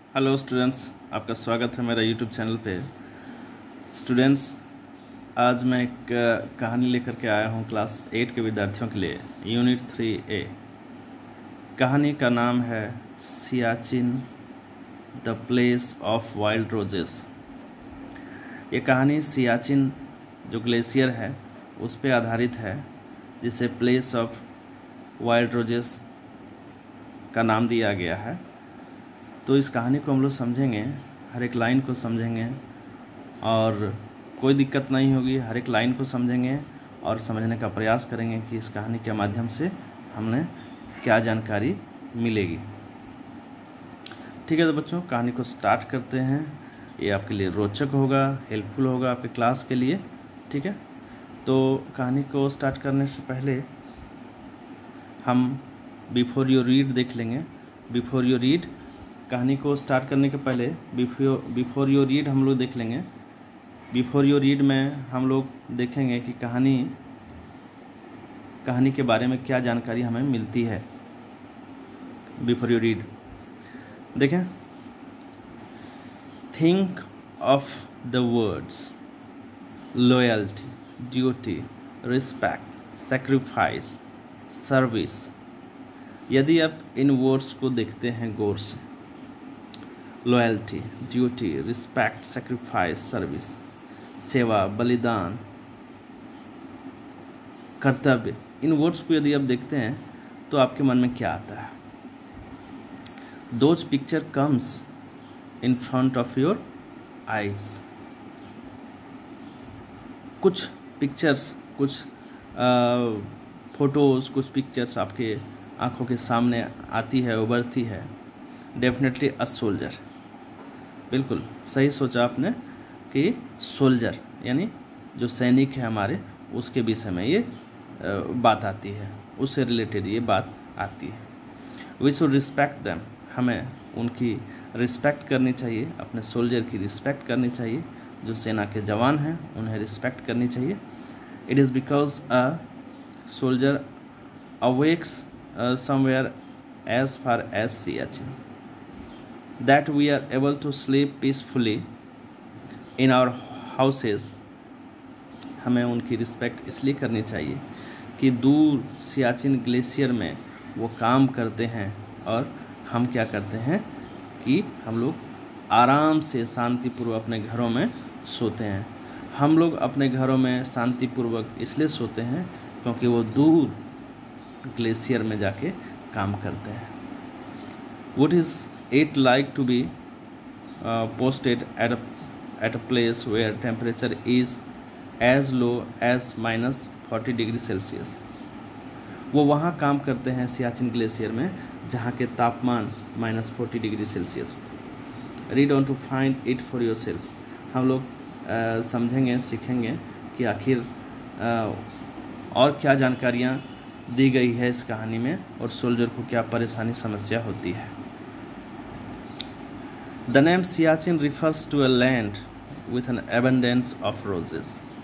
Hello students, आपका स्वागत है मेरा यूट्यूब चैनल पे। स्टूडेंट्स, आज मैं एक कहानी लेकर के आया हूँ क्लास 8 के विद्यार्थियों के लिए, यूनिट 3A। कहानी का नाम है Siachen the place of wild roses. ये कहानी सियाचिन जो ग्लेशियर है उस पर आधारित है, जिसे प्लेस ऑफ वाइल्ड रोजेस का नाम दिया गया है। तो इस कहानी को हम लोग समझेंगे, हर एक लाइन को समझेंगे और कोई दिक्कत नहीं होगी। हर एक लाइन को समझेंगे और समझने का प्रयास करेंगे कि इस कहानी के माध्यम से हमें क्या जानकारी मिलेगी। ठीक है, तो बच्चों कहानी को स्टार्ट करते हैं। ये आपके लिए रोचक होगा, हेल्पफुल होगा आपके क्लास के लिए। ठीक है, तो कहानी को स्टार्ट करने से पहले हम बिफोर यू रीड देख लेंगे। बिफोर यू रीड, कहानी को स्टार्ट करने के पहले बिफोर यू रीड हम लोग देख लेंगे। बिफोर यू रीड में हम लोग देखेंगे कि कहानी के बारे में क्या जानकारी हमें मिलती है। बिफोर यू रीड देखें। Think of the words loyalty, duty, respect, sacrifice, service. यदि आप इन वर्ड्स को देखते हैं गौर से, loyalty, duty, respect, sacrifice, service, सेवा, बलिदान, कर्तव्य, इन वर्ड्स को यदि आप देखते हैं तो आपके मन में क्या आता है? Those picture comes in front of your eyes. कुछ पिक्चर्स, कुछ फोटोज, कुछ पिक्चर्स आपके आंखों के सामने आती है, उभरती है। डेफिनेटली अ सोल्जर, बिल्कुल सही सोचा आपने कि सोल्जर यानी जो सैनिक है हमारे, उसके विषय में ये बात आती है, उससे रिलेटेड ये बात आती है। वी शुड रिस्पेक्ट देम, हमें उनकी रिस्पेक्ट करनी चाहिए, अपने सोल्जर की रिस्पेक्ट करनी चाहिए। जो सेना के जवान हैं उन्हें रिस्पेक्ट करनी चाहिए। It is because a soldier awakes somewhere as far as Siachen that we are able to sleep peacefully in our houses। हमें उनकी रिस्पेक्ट इसलिए करनी चाहिए कि दूर सियाचिन ग्लेशियर में वो काम करते हैं और हम क्या करते हैं कि हम लोग आराम से शांतिपूर्वक अपने घरों में सोते हैं। हम लोग अपने घरों में शांतिपूर्वक इसलिए सोते हैं क्योंकि वो दूर ग्लेशियर में जाके काम करते हैं। What is it like to be posted at a place where temperature is as low as -40 degree Celsius? वो वहाँ काम करते हैं सियाचिन ग्लेशियर में जहाँ के तापमान -40 डिग्री सेल्सियस होते। Read on to find it for yourself. हम लोग समझेंगे, सीखेंगे कि आखिर और क्या जानकारियाँ दी गई है इस कहानी में और सोल्जर को क्या परेशानी, समस्या होती है। The name Siachen refers to a land with an abundance of roses.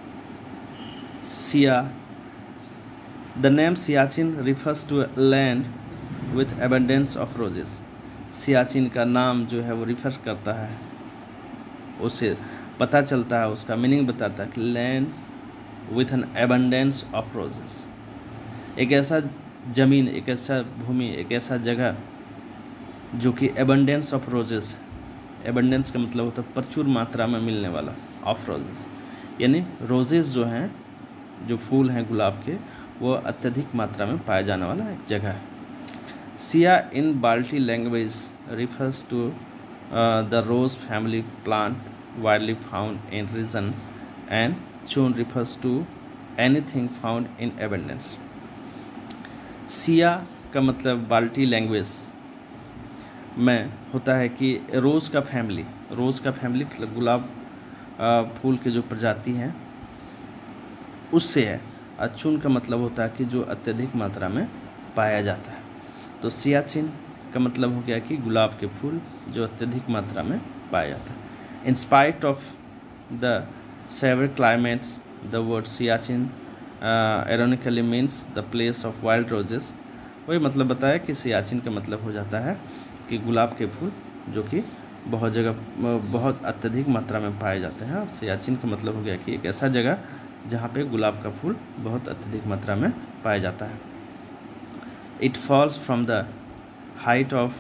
The name Siachen refers to a land with abundance of roses. Siachen का नाम जो है वो रिफर करता है, उसे पता चलता है, उसका मीनिंग बताता है कि land with an abundance of roses. एक ऐसा ज़मीन, एक ऐसा भूमि, एक ऐसा जगह जो कि एबंडेंस ऑफ रोजेस है। एबंडेंस का मतलब होता है प्रचुर मात्रा में मिलने वाला, ऑफ रोजेस यानी रोजेस जो हैं, जो फूल हैं गुलाब के, वो अत्यधिक मात्रा में पाया जाने वाला एक जगह है। Sia in Balti language refers to the rose family plant widely found in region, and chun refers to anything found in abundance. सिया का मतलब बाल्टी लैंग्वेज में होता है कि रोज़ का फैमिली मतलब गुलाब फूल के जो प्रजाति हैं उससे है। अचून का मतलब होता है कि जो अत्यधिक मात्रा में पाया जाता है। तो सियाचिन का मतलब हो गया कि गुलाब के फूल जो अत्यधिक मात्रा में पाया जाता है। In spite of the severe climates, the word Siachen ironically means the place of wild roses. वही मतलब बताया कि सियाचिन का मतलब हो जाता है कि गुलाब के फूल जो कि बहुत जगह बहुत अत्यधिक मात्रा में पाए जाते हैं। और सियाचिन का मतलब हो गया कि एक ऐसा जगह जहाँ पे गुलाब का फूल बहुत अत्यधिक मात्रा में पाया जाता है। It falls from the height of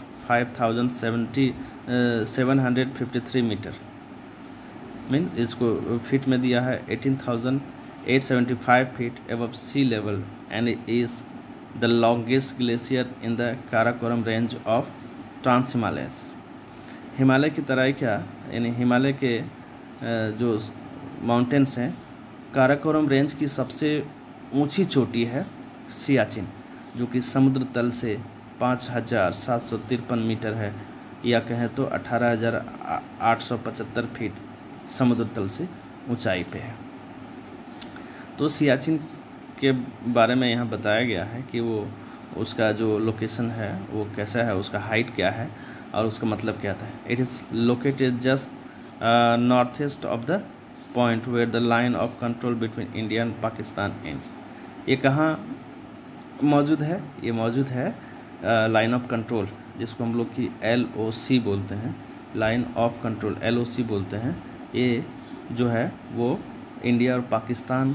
5753 metre, mean इसको फीट में दिया है 18,875 feet above sea level and is the longest glacier in the Karakoram range of trans Himalayas. Himalaya की तराई क्या, यानी हिमालय के जो माउंटेन्स हैं, काराकोरम रेंज की सबसे ऊंची चोटी है सियाचिन, जो कि समुद्र तल से 5,753 मीटर है, या कहें तो 18,875 फीट समुद्र तल से ऊंचाई पे है। तो सियाचिन के बारे में यहाँ बताया गया है कि वो उसका जो लोकेशन है वो कैसा है, उसका हाइट क्या है और उसका मतलब क्या था। It is located just north east of the point where the line of control between India and Pakistan end. ये कहाँ मौजूद है? ये मौजूद है लाइन ऑफ कंट्रोल, जिसको हम लोग की LOC बोलते हैं, लाइन ऑफ कंट्रोल LOC बोलते हैं। ये जो है वो इंडिया और पाकिस्तान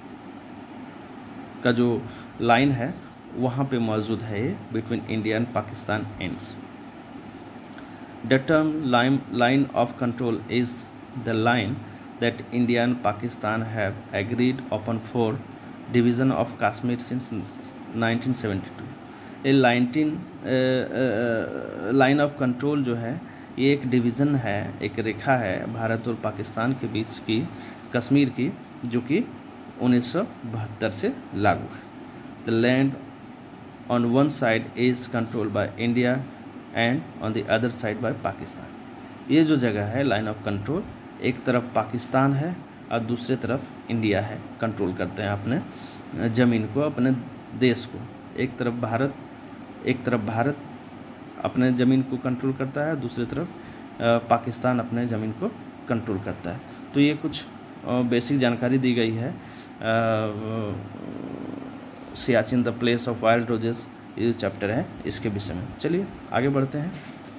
का जो लाइन है वहाँ पे मौजूद है, ये between India and Pakistan ends. The term line of control is the line that India and Pakistan have agreed upon for division of Kashmir since 1972। ये लाइन ऑफ कंट्रोल जो है ये एक डिवीज़न है, एक रेखा है भारत और पाकिस्तान के बीच की, कश्मीर की, जो कि 1972 से लागू है। The land on one side is controlled by India and on the other side by Pakistan. ये जो जगह है लाइन ऑफ कंट्रोल, एक तरफ पाकिस्तान है और दूसरे तरफ इंडिया है, कंट्रोल करते हैं अपने ज़मीन को, अपने देश को। एक तरफ भारत अपने ज़मीन को कंट्रोल करता है, दूसरी तरफ पाकिस्तान अपने ज़मीन को कंट्रोल करता है। तो ये कुछ बेसिक जानकारी दी गई है Siachen the place of wild roses, ये जो चैप्टर है इसके विषय में। चलिए आगे बढ़ते हैं।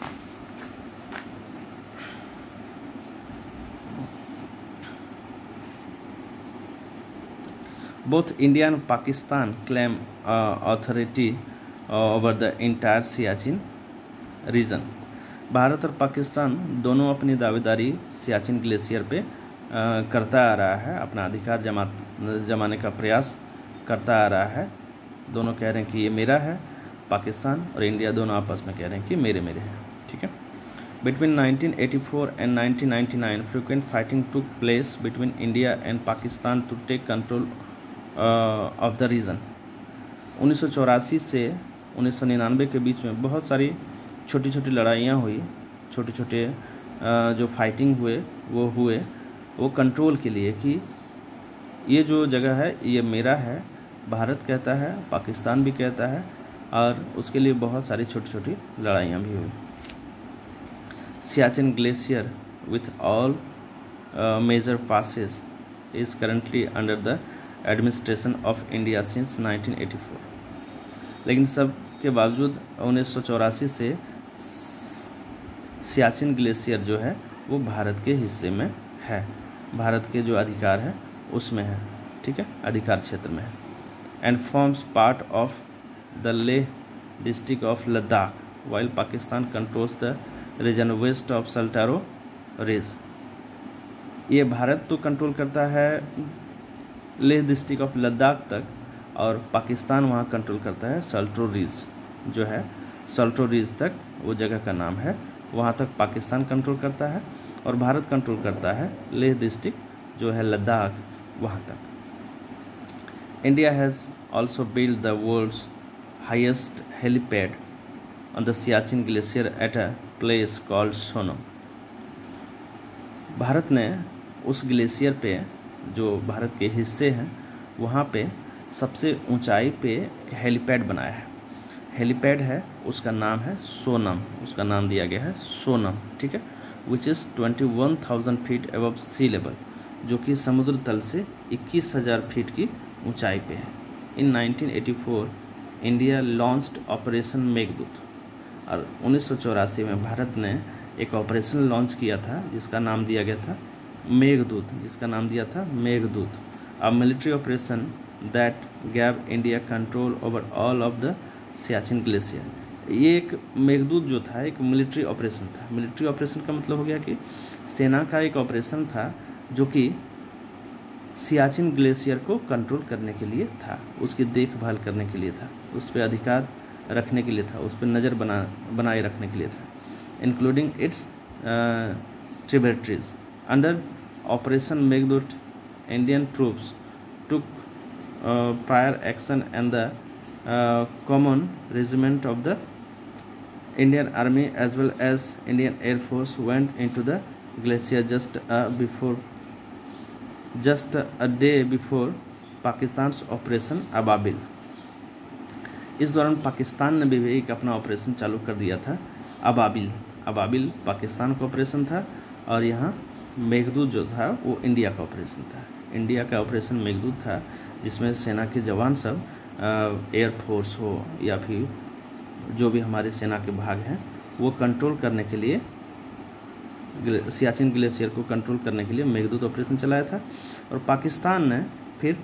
Both India and Pakistan claim authority over the entire Siachen region. Bharat और पाकिस्तान दोनों अपनी दावेदारी सियाचिन ग्लेशियर पे करता आ रहा है, अपना अधिकार जमाने का प्रयास करता आ रहा है। दोनों कह रहे हैं कि ये मेरा है, पाकिस्तान और इंडिया दोनों आपस में कह रहे हैं कि मेरे हैं। ठीक है। Between 1984 and 1999 frequent fighting took place between India and Pakistan to take control of the region. 1984 से 1999 के बीच में बहुत सारी छोटी छोटी लड़ाइयाँ हुई, छोटे छोटे जो फाइटिंग हुए वो कंट्रोल के लिए कि ये जो जगह है ये मेरा है, भारत कहता है, पाकिस्तान भी कहता है, और उसके लिए बहुत सारी छोटी छोटी लड़ाइयाँ भी हुई। Siachen glacier with all major passes is currently under the administration of India since 1984। लेकिन सब के बावजूद 1984 से सियाचिन ग्लेशियर जो है वो भारत के हिस्से में है, भारत के जो अधिकार है उसमें है। ठीक है, अधिकार क्षेत्र में है। And forms part of the Leh district of Ladakh while Pakistan controls the region west of Saltoro ridge. ये भारत तो कंट्रोल करता है लेह डिस्ट्रिक्ट ऑफ लद्दाख तक, और पाकिस्तान वहाँ कंट्रोल करता है सल्टो रीज जो है, सल्टो रीज तक वो जगह का नाम है, वहाँ तक पाकिस्तान कंट्रोल करता है, और भारत कंट्रोल करता है लेह डिस्ट्रिक्ट जो है लद्दाख वहाँ तक। India has also build the world's highest helipad on the Siachen glacier at a place called Sonam. Bharat ने उस ग्लेशियर पे जो भारत के हिस्से हैं वहाँ पे सबसे ऊंचाई पे एक हेलीपैड बनाया है। हेलीपैड है, उसका नाम है सोनम, उसका नाम दिया गया है सोनम। ठीक है, which is 21,000 feet above sea level, जो कि समुद्र तल से 21,000 फीट की ऊंचाई पे है। In 1984 India launched operation Meghdoot, और 1984 में भारत ने एक ऑपरेशन लॉन्च किया था जिसका नाम दिया गया था मेघदूत, जिसका नाम दिया था Meghdoot, a military operation that gave India control over all of the Siachen glacier. ये एक मेघदूत जो था एक मिलिट्री ऑपरेशन था। मिलिट्री ऑपरेशन का मतलब हो गया कि सेना का एक ऑपरेशन था जो कि सियाचिन ग्लेशियर को कंट्रोल करने के लिए था, उसकी देखभाल करने के लिए था, उस पर अधिकार रखने के लिए था, उस पर नज़र बनाए रखने के लिए था, including its tributaries. Under operation Meghdoot Indian troops took prior action and the common regiment of the Indian Army as well as Indian Air Force went into the glacier just a day before Pakistan's Operation Ababil। इस दौरान पाकिस्तान ने भी एक अपना operation चालू कर दिया था अबाबिल। अबाबिल पाकिस्तान का ऑपरेशन था और यहाँ मेघदूत जो था वो इंडिया का ऑपरेशन था। इंडिया का ऑपरेशन मेघदूत था जिसमें सेना के जवान सब एयरफोर्स हो या फिर जो भी हमारे सेना के भाग हैं वो कंट्रोल करने के लिए सियाचिन ग्लेशियर को कंट्रोल करने के लिए मेघदूत ऑपरेशन चलाया था। और पाकिस्तान ने फिर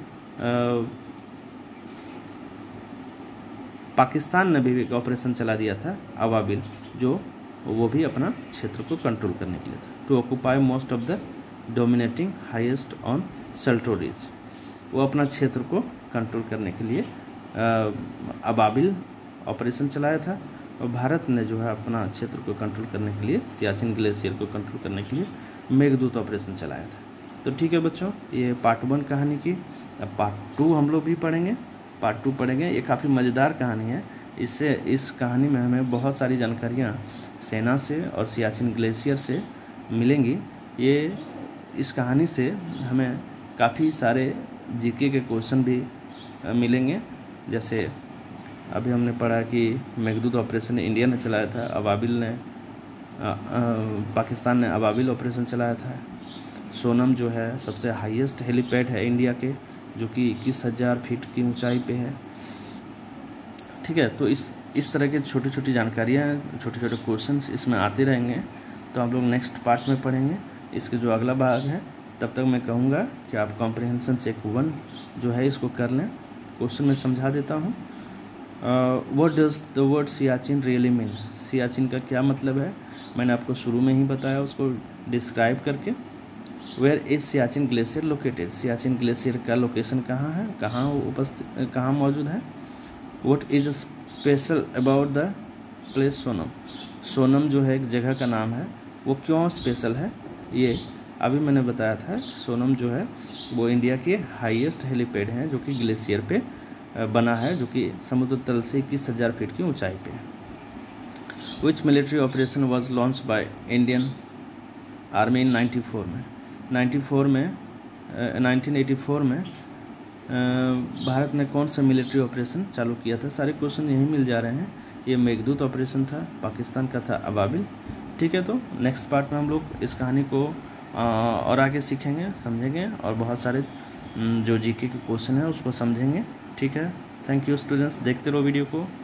पाकिस्तान ने भी एक ऑपरेशन चला दिया था अबाबिल, जो वो भी अपना क्षेत्र को कंट्रोल करने के लिए था। To occupy most of the dominating highest on Saltoro ridge, वो अपना क्षेत्र को कंट्रोल करने के लिए अबाबिल ऑपरेशन चलाया था। और भारत ने जो है अपना क्षेत्र को कंट्रोल करने के लिए सियाचिन ग्लेशियर को कंट्रोल करने के लिए मेघदूत ऑपरेशन चलाया था। तो ठीक है बच्चों, ये पार्ट 1 कहानी की। अब पार्ट 2 हम लोग भी पढ़ेंगे, पार्ट 2 पढ़ेंगे। ये काफ़ी मज़ेदार कहानी है। इससे इस कहानी में हमें बहुत सारी जानकारियाँ सेना से और सियाचिन ग्लेशियर से मिलेंगी। ये इस कहानी से हमें काफ़ी सारे जीके के क्वेश्चन भी मिलेंगे। जैसे अभी हमने पढ़ा कि मेघदूत ऑपरेशन इंडिया ने चलाया था, अबाबिल ने पाकिस्तान ने अबाबिल ऑपरेशन चलाया था। सोनम जो है सबसे हाईएस्ट हेलीपैड है इंडिया के, जो कि 21,000 फीट की ऊंचाई पे है। ठीक है, तो इस तरह के छोटी छोटी जानकारियाँ, छोटे छोटे क्वेश्चन इसमें आते रहेंगे। तो हम लोग नेक्स्ट पार्ट में पढ़ेंगे इसके जो अगला भाग है। तब तक मैं कहूँगा कि आप कॉम्प्रिहेंशन चेक 1 जो है इसको कर लें। क्वेश्चन में समझा देता हूँ। What does the word Siachen really mean? Siachen का क्या मतलब है मैंने आपको शुरू में ही बताया, उसको डिस्क्राइब करके। Where is Siachen glacier located? Siachen glacier का लोकेशन कहाँ है, कहाँ मौजूद है? What is special about the place Sonam? Sonam जो है एक जगह का नाम है, वो क्यों स्पेशल है? ये अभी मैंने बताया था। सोनम जो है वो इंडिया के हाईएस्ट हेलीपैड हैं जो कि ग्लेशियर पे बना है, जो कि समुद्र तल से 21,000 फीट की ऊंचाई पे है। Which military operation was launch by Indian army in 1984 में भारत ने कौन सा मिलिट्री ऑपरेशन चालू किया था? सारे क्वेश्चन यहीं मिल जा रहे हैं। ये मेघदूत ऑपरेशन था, पाकिस्तान का था अबाबिल। ठीक है, तो नेक्स्ट पार्ट में हम लोग इस कहानी को और आगे सीखेंगे, समझेंगे और बहुत सारे जो जीके के क्वेश्चन हैं उसको समझेंगे। ठीक है, थैंक यू स्टूडेंट्स, देखते रहो वीडियो को।